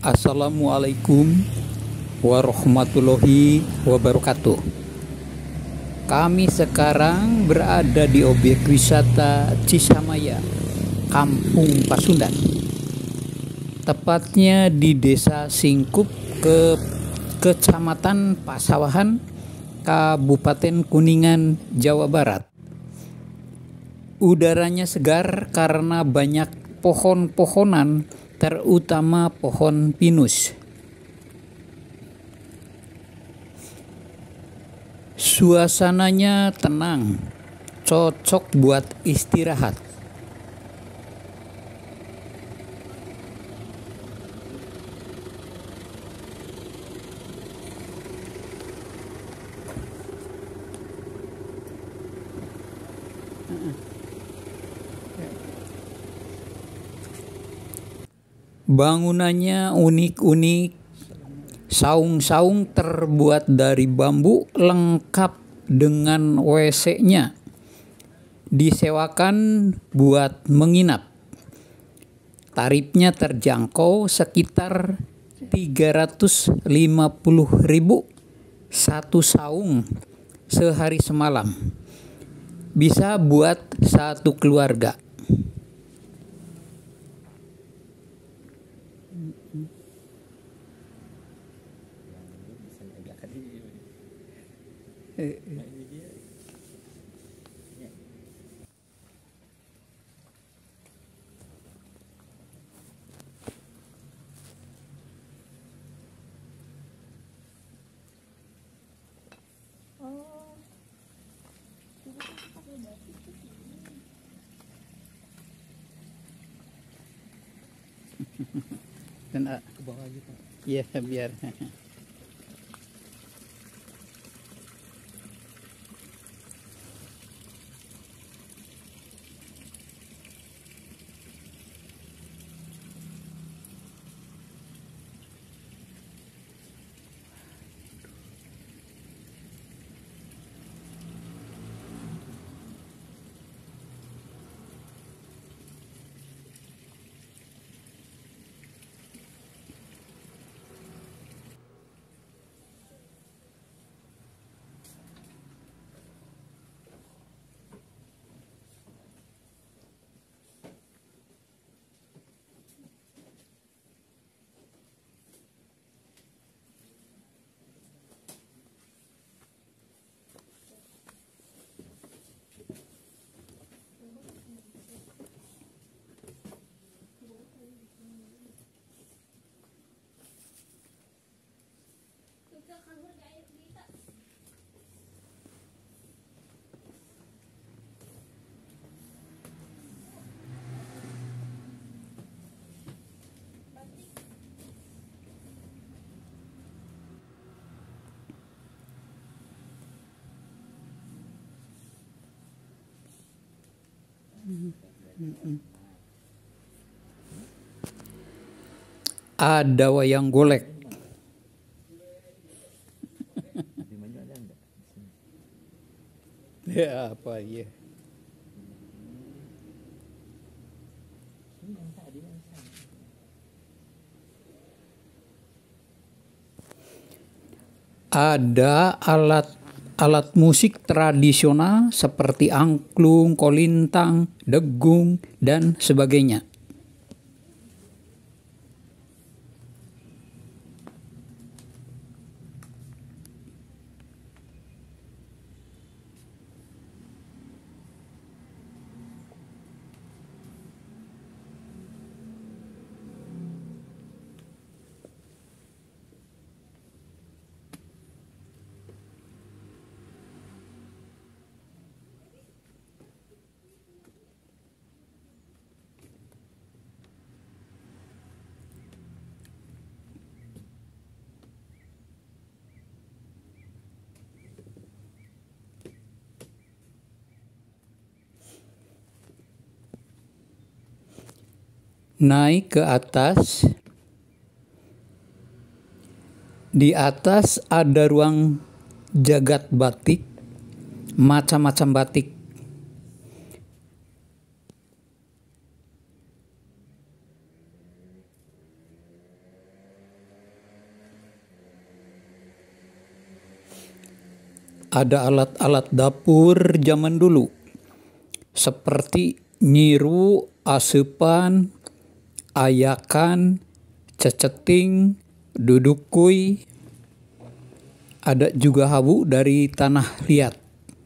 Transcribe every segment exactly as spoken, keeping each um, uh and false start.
Assalamualaikum warahmatullahi wabarakatuh. Kami sekarang berada di objek wisata Cisamaya, Kampung Pasundan. Tepatnya di Desa Singkup, ke Kecamatan Pasawahan, Kabupaten Kuningan, Jawa Barat. Udaranya segar karena banyak pohon-pohonan, terutama pohon pinus. Suasananya tenang, cocok buat istirahat. Bangunannya unik-unik, saung-saung terbuat dari bambu lengkap dengan W C-nya. Disewakan buat menginap. Tarifnya terjangkau sekitar tiga ratus lima puluh ribu satu saung sehari semalam. Bisa buat satu keluarga. Dan ke bawah gitu. Iya, biar. Ada wayang golek. Ya apa ya? Ada alat alat musik tradisional seperti angklung, kolintang, degung, dan sebagainya. Naik ke atas. Di atas ada ruang jagat batik, macam-macam batik. ada alat-alat dapur zaman dulu seperti nyiru, asupan, ayakan, ceceting, duduk kuy. Ada juga hawu dari tanah liat.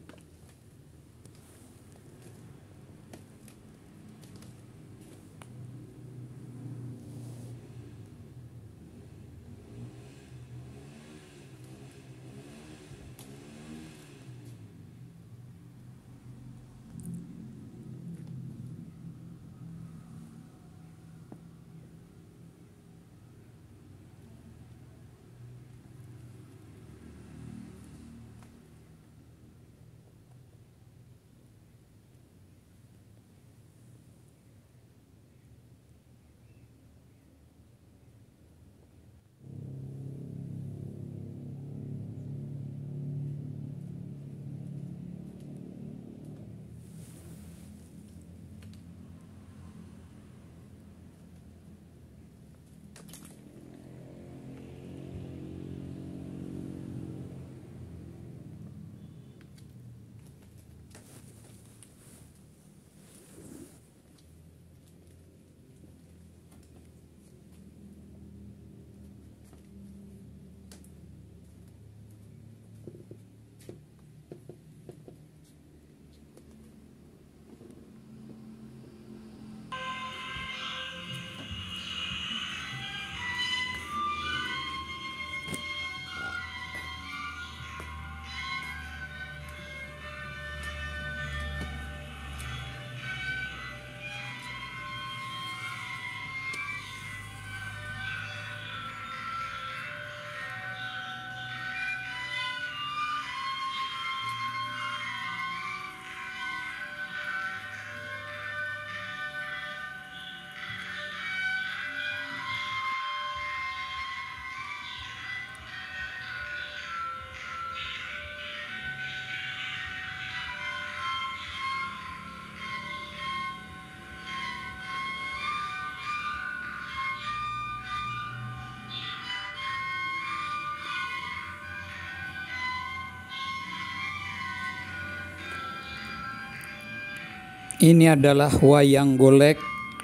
Ini adalah wayang golek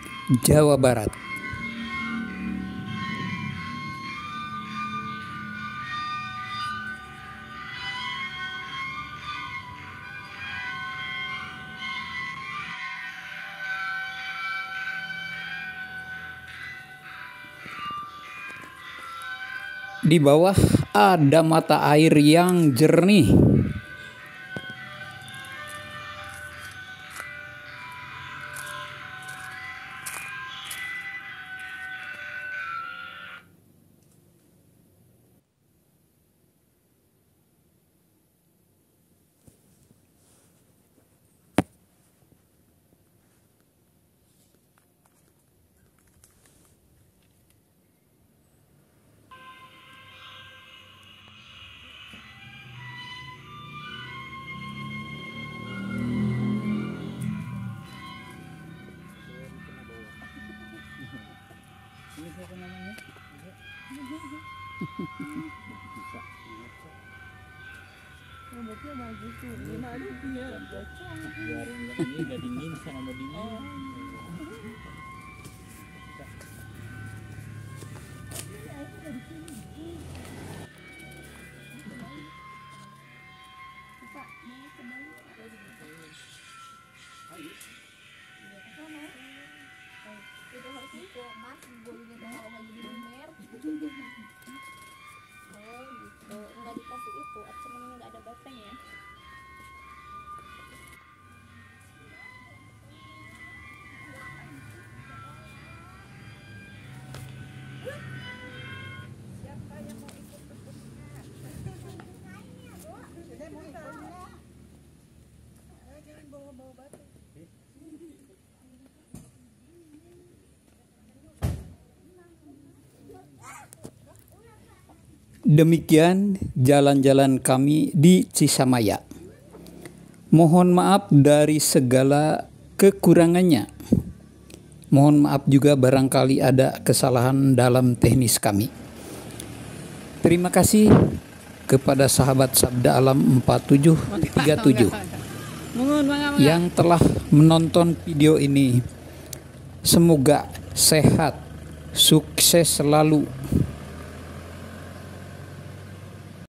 Jawa Barat. Di bawah ada mata air yang jernih. Rambutnya bagus tuh, gimana aja biar biar ini nggak dingin sama dingin. Itu harus itu mas, bolunya kalau nggak jadi lumer. Oh gitu, nggak dikasih itu, cuman nggak ada baterainya. Siapa yang mau ikut berkursusnya? Saya mau ikut. Jangan bawa-bawa batu. Demikian jalan-jalan kami di Cisamaya. Mohon maaf dari segala kekurangannya. Mohon maaf juga barangkali ada kesalahan dalam teknis kami. Terima kasih. kepada sahabat Sabda Alam empat tujuh tiga tujuh Mungun, mangga, mangga. yang telah menonton video ini. Semoga sehat, sukses selalu,